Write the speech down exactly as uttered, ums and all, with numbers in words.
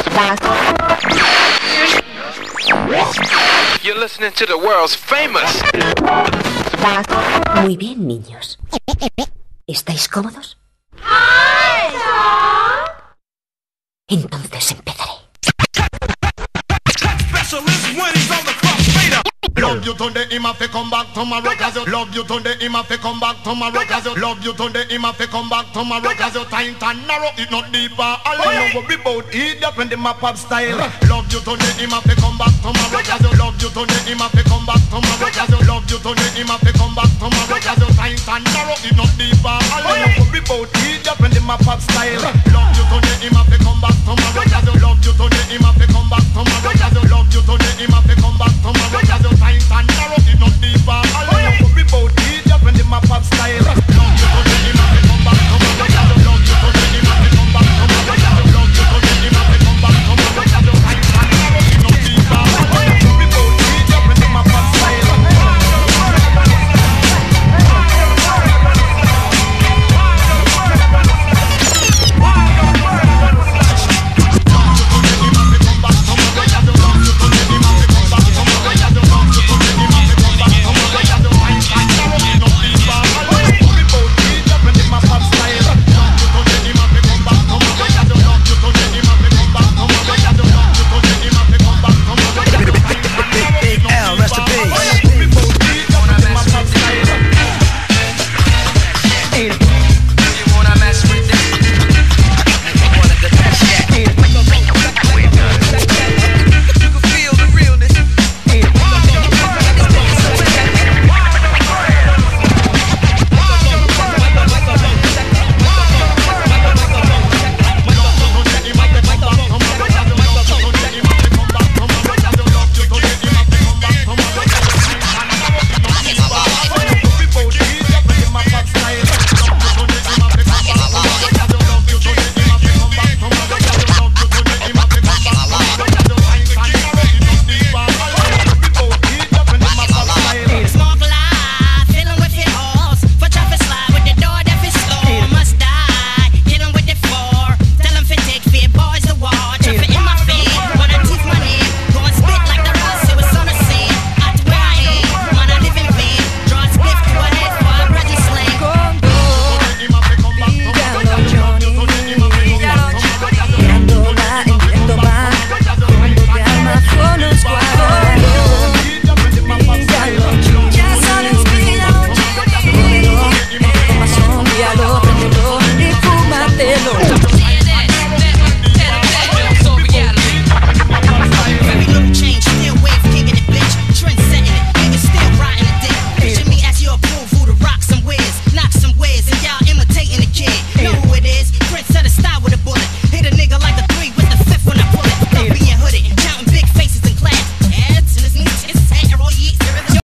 You're listening to the world's famous. Muy bien, niños. ¿Estáis cómodos? Entonces empezaré. Love you today, him have to come back tomorrow. Cause you love you today, him have to come back tomorrow. Cause you love you today, him have to come back tomorrow. Cause you tight and narrow, it not deeper. All you know be about idiot when them a pop style. Love you today, him have to come back tomorrow. Cause you love you today, him have to come back tomorrow. Cause you love you today, him have to come back tomorrow. Cause you tight and narrow, it not deeper. All you know be about idiot when them a pop style. Love you today.